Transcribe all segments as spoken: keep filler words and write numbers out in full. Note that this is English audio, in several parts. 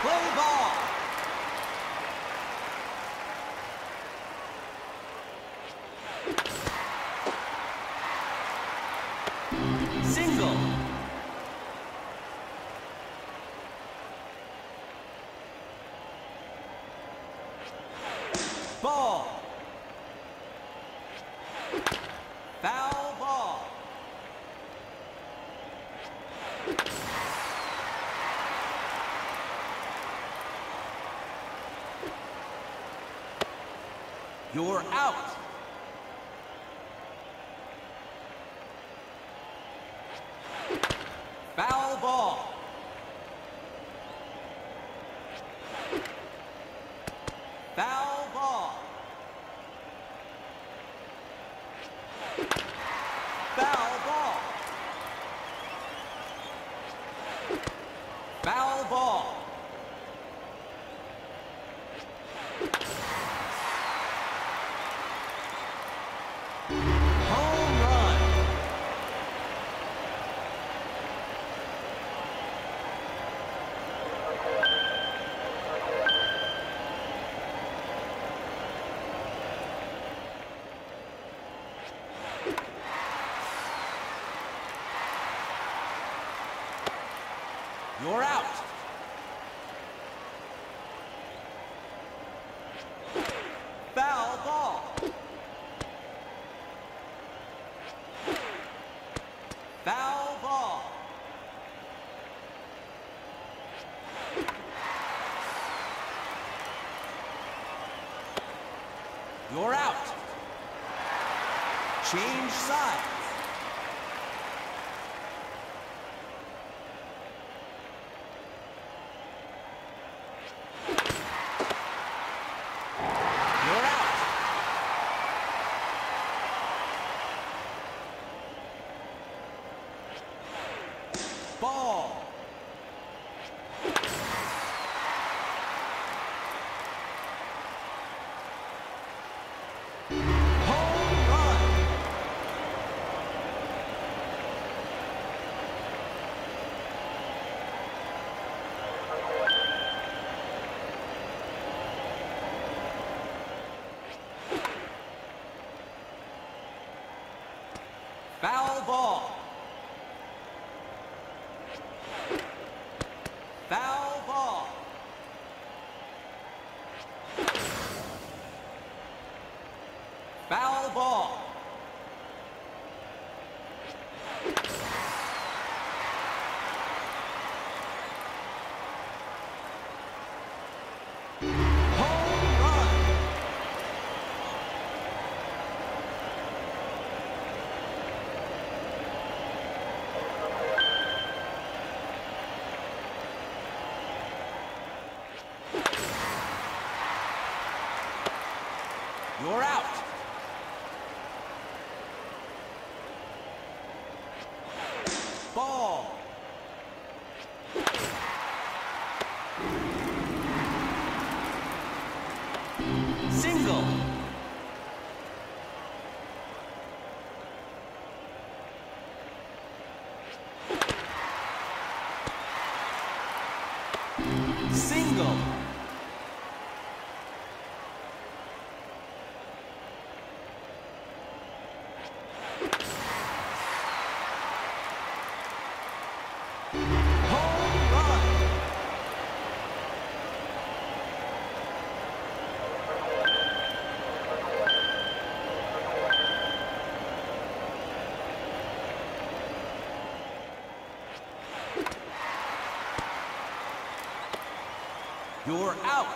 Play ball. Single. Ball. Foul ball. You're out. Foul ball. Foul ball. Foul ball. Foul ball. Home run. You're out. Foul ball. Foul ball. You're out. Change sides. You're out. Ball. Home run. Foul ball. Foul ball. Foul ball. Home run. You're out. Ball. Single. Single. Home run. You're out.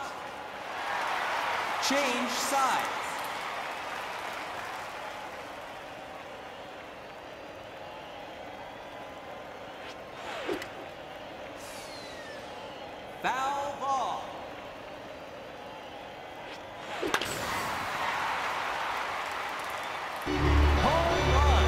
Change sides. Foul ball. Home run.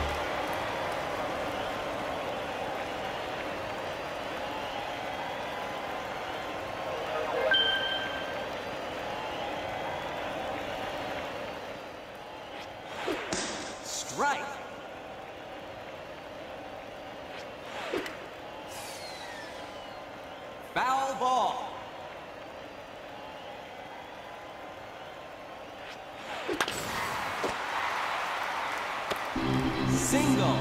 Strike. Foul ball. Single.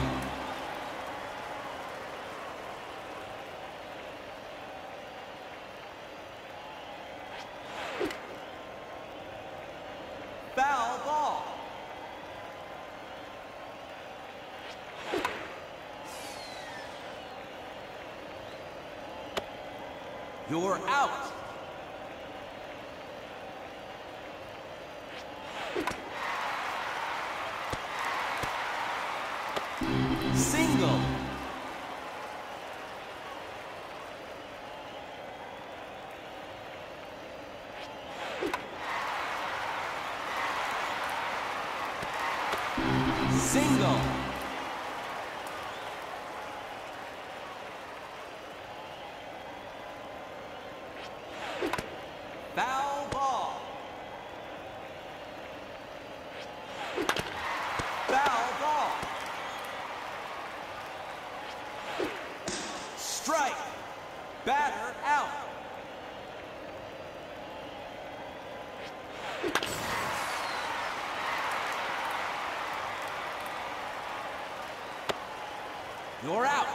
Foul ball. You're out. Single. Single. Foul ball. Foul ball. Strike. Batter out. You're out.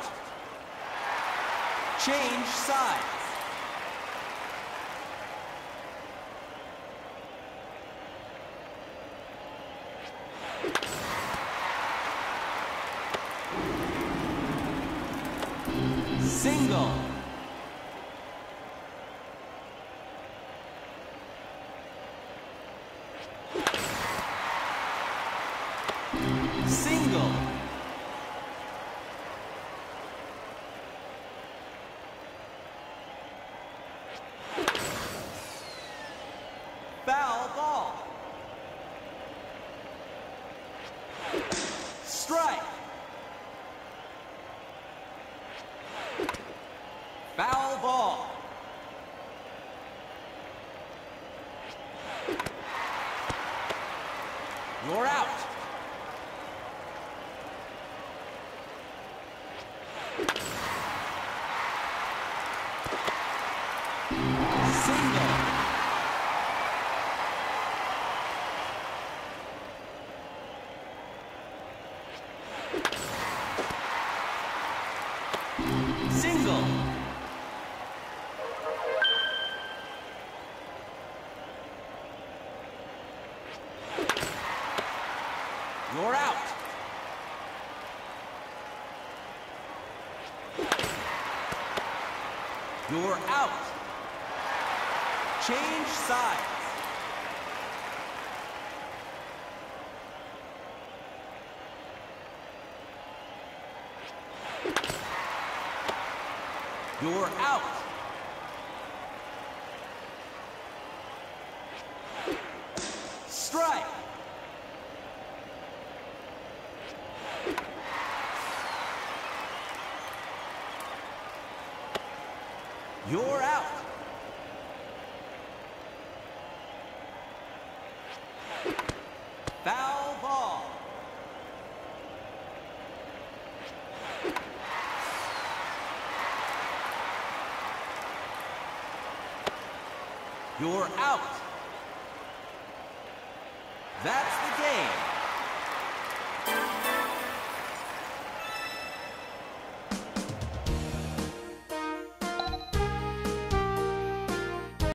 Change sides. Single. Single. Foul ball. Strike. Foul ball. You're out. Single. Single. You're out. You're out. Change sides. You're out. Strike. You're out. Foul ball. You're out. That's the game.